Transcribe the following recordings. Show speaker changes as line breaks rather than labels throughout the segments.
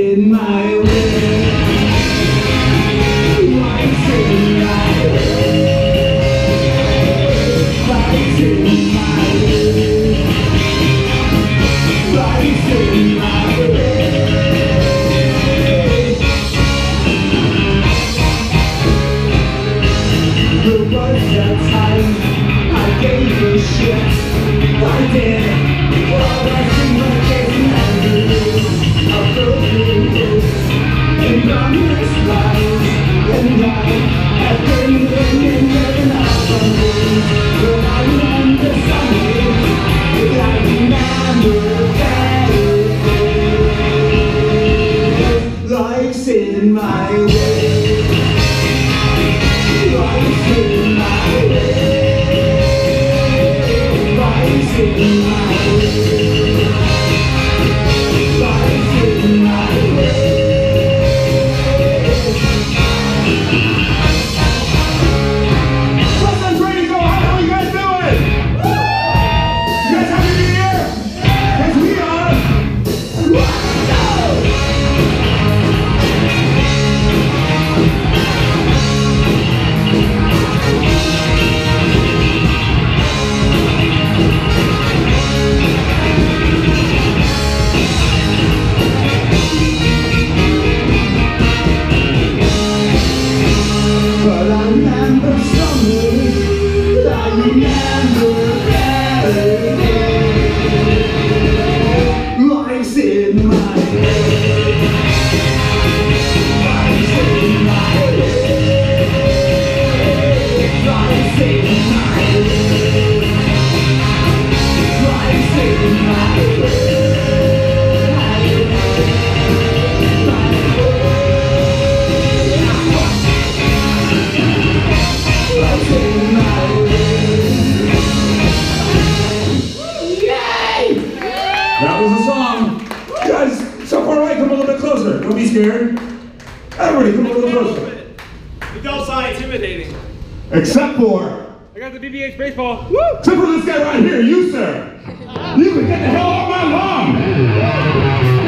in my way. Life's in my way. Life's in my way. Life's in my way. There was a time I gave a shit. I did. All I see my case memories of broken hopes and promised lies. And I have been living in other ways. But I remember some days that I remember better. Life's in my way. Life's in my way. Life's in my way. Life's in my way. What's up, Freecoasters? How you guys doing? You guys happy to be here? Yes, we are. Let's go! But I remember summers, I remember better days. Life's in my way. Life's in my way. Life's in my way. Life's in my way.
That was a song. You guys, so far away, come a little bit closer. Don't be scared. Everybody, come a little closer.
The don't sound intimidating.
Except for...
I got the BBH baseball.
Woo! Except for this guy right here, you, sir. You can get the hell off my lawn.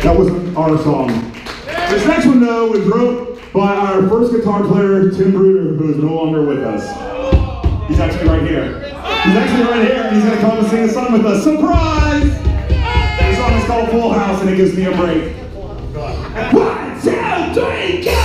That wasn't our song. This next one, though, was wrote by our first guitar player, Tim Bruder, who is no longer with us. He's actually right here. He's actually right here, and he's going to come and sing a song with us. Surprise! This song is called Full House, and it gives me a break. 1, 2, 3, go!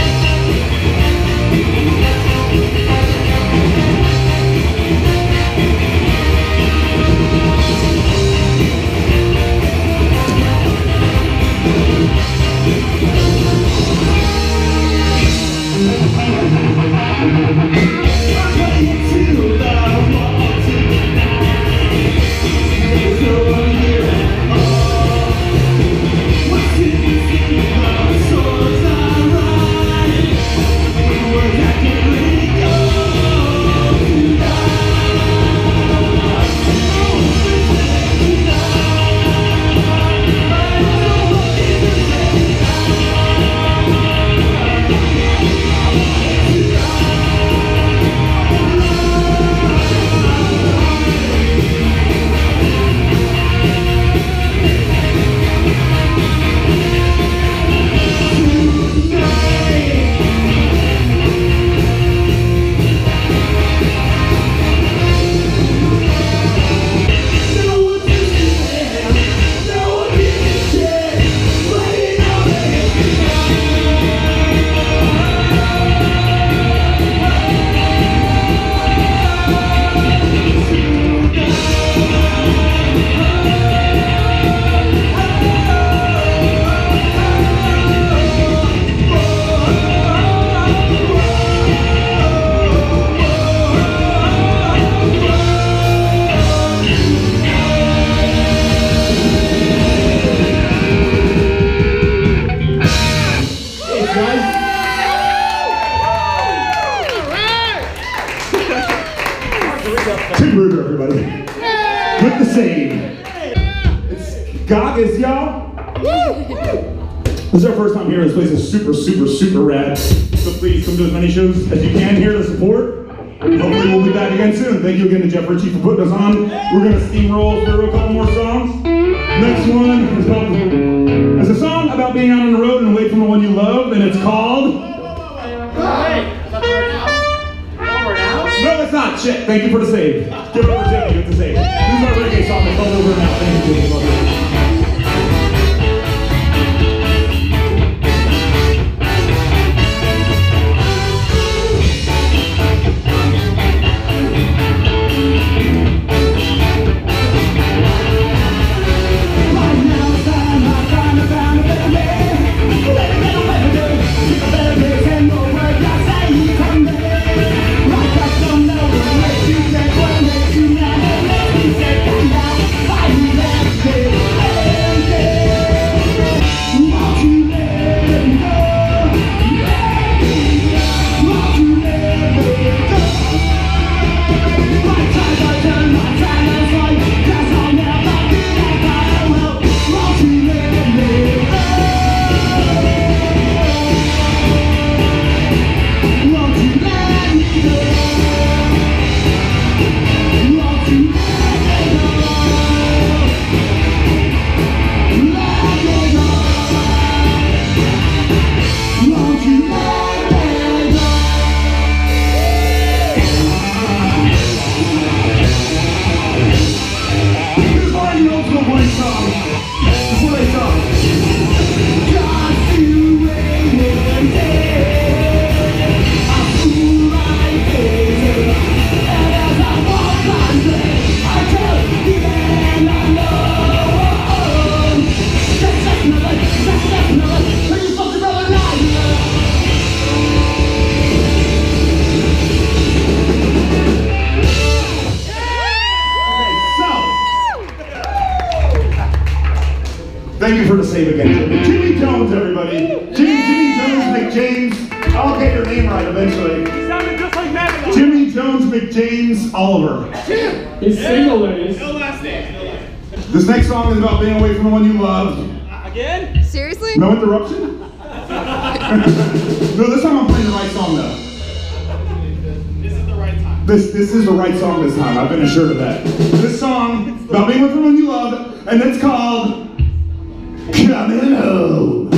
Tim Bruder, everybody. With the save. It's SKAugust, y'all. This is our first time here. This place is super, super, super rad. So please come to as many shows as you can here to support. Hopefully we'll be back again soon. Thank you again to Jeff Ritchie for putting us on. We're going to steamroll through a couple more songs. Next one is called, it's a song about being out on the road and away from the one you love, and it's called... No, that's not. Shit. Thank you for the save. Give it over to Jimmy with the save. This is our reggae song. It's called Over Now. Thank you, Jimmy. Love you. Thank you for the save again, Jimmy. Jimmy Jones, everybody. Jimmy Jones McJames. I'll get your name right eventually.
He sounded just like Matt.
Jimmy Jones McJames Oliver.
He's single, ladies.
No last name. No last name.
This next song is about being away from the one you love.
Again?
Seriously?
No interruption? No, this time I'm playing the right song though.
This is the right time.
This is the right song this time. I've been assured of that. This song about being with someone you love, and it's called coming home.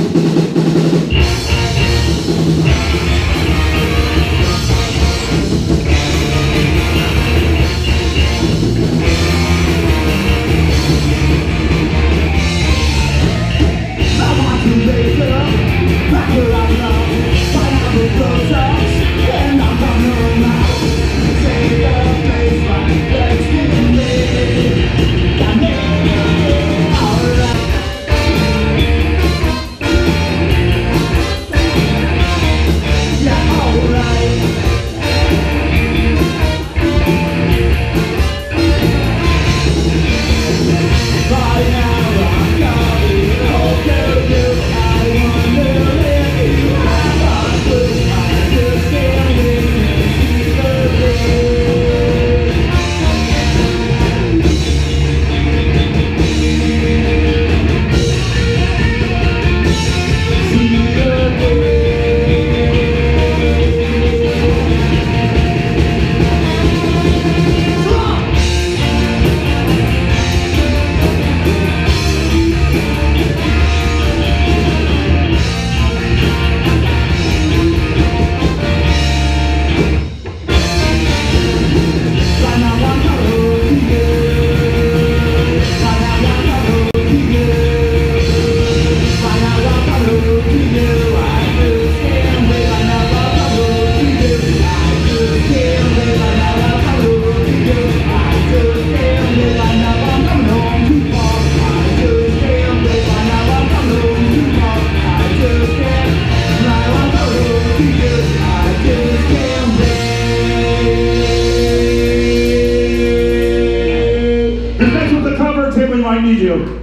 I need you.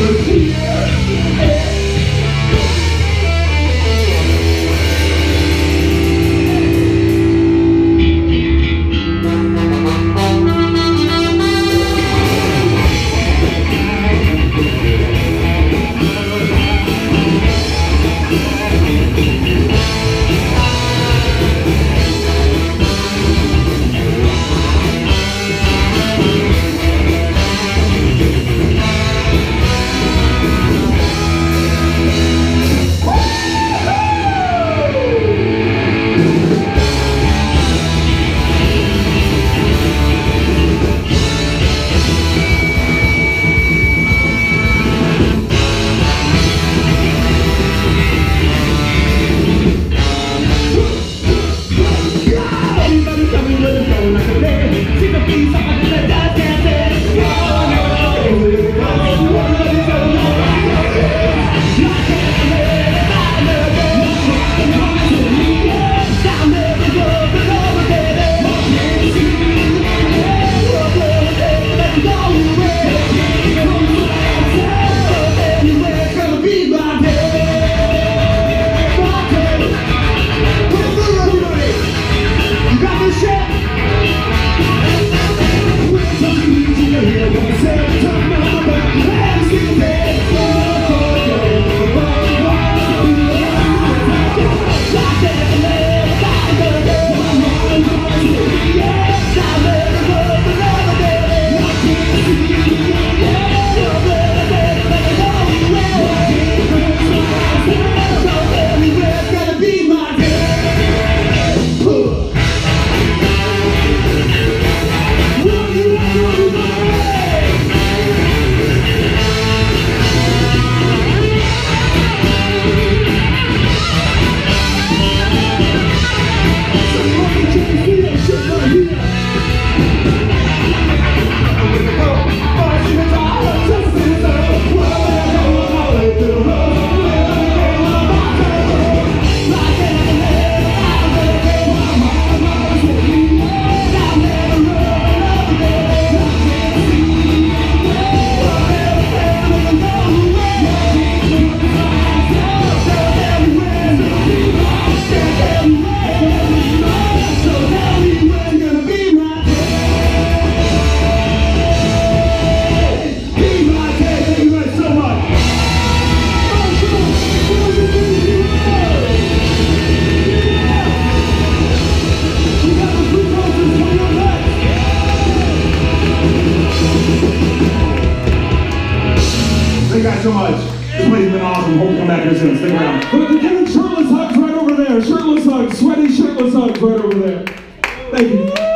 Thank you guys so much. This place has been awesome. Hope you come back here soon. Stick around.
We're giving shirtless hugs right over there. Shirtless hugs, sweaty shirtless hugs right over there. Thank you.